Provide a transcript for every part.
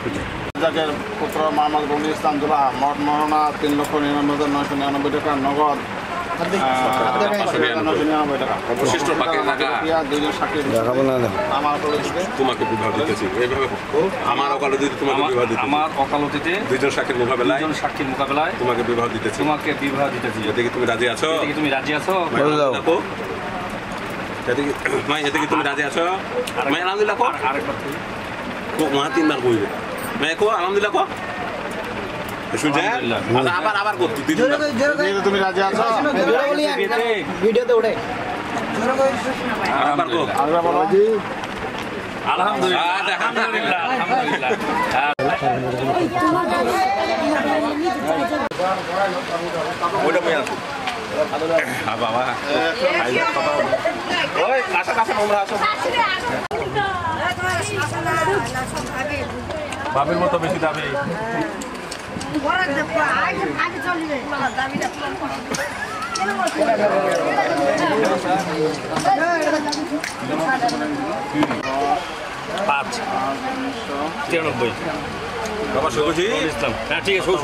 যাকের পুত্র মোহাম্মদ রবি ইসলাম দুলা মঠ মহরণা ৩,৯৯,৯৯৯ টাকা নগদ 999 টাকা অবশিষ্ট বাকি টাকা দুইজন সাক্ষী আমার অকালতিতে তোমাকে বিবাহ দিতেছি এইভাবে আমার অকালতিতে তোমাকে বিবাহ দিতেছি আমার অকালতিতে দুইজন সাক্ষীর মোকাবেলায় তোমাকে বিবাহ দিতেছি এদিকে তুমি রাজি আছো এদিকে তুমি রাজি আছো মাই আলহামদুলিল্লাহ কো আরেকবার মা তিনবার কইবে মাই কো আলহামদুলিল্লাহ কো শুনছেন আবার করতে তুমি রাজি আছো ভিডিওতে ওঠে আবার কো আলহামদুলিল্লাহ ওটা মই আছো বাবা ওই আসো তোমরা আসো বাবের মতো বেশি দাবি পাঁচ 93 বাবা শুভজি ইসলাম হ্যাঁ ঠিক আছে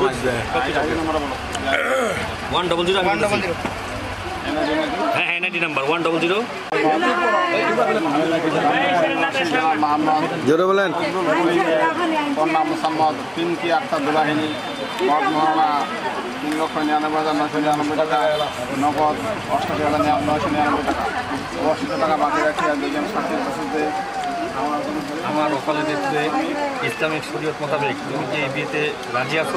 100 হ্যাঁ হ্যাঁ 90 নাম্বার 100 জোরে বলেন কন্যা মোসাম্মদ পিঙ্কি আক্তার দুলাহিনী মঠ মহরণা ৩,৯৯,৯৯৯ টাকা নগদ ৮৮,৯৯৯ টাকা অবশিষ্ট টাকা বাকি রাখি আর দুজন সাক্ষীর বসতে আমার ওকালতিতে ইসলামিক শরীয়ত মোতাবেক তুমি কি এই বিয়েতে রাজি আছো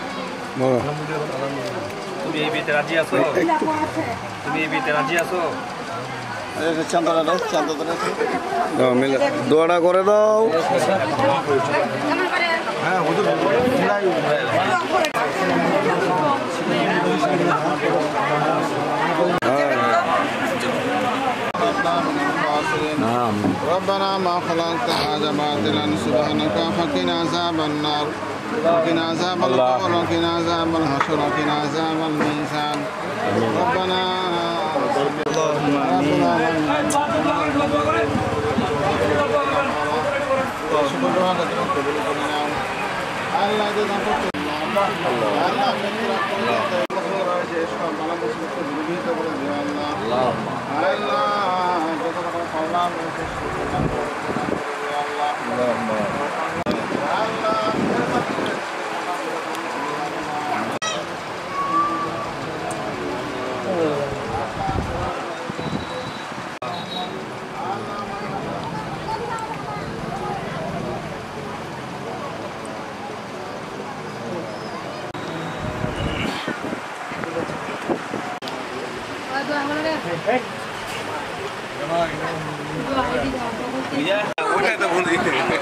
তুমি এই বিয়েতে রাজি আছো দোয়াটা করে দাও ربنا ما خلقت هذا باطلا سبحانك فقنا عذاب النار وقنا عذاب القبر وقنا عذاب الحشر وقنا عذاب الميزان ربنا ওইটা তো বলি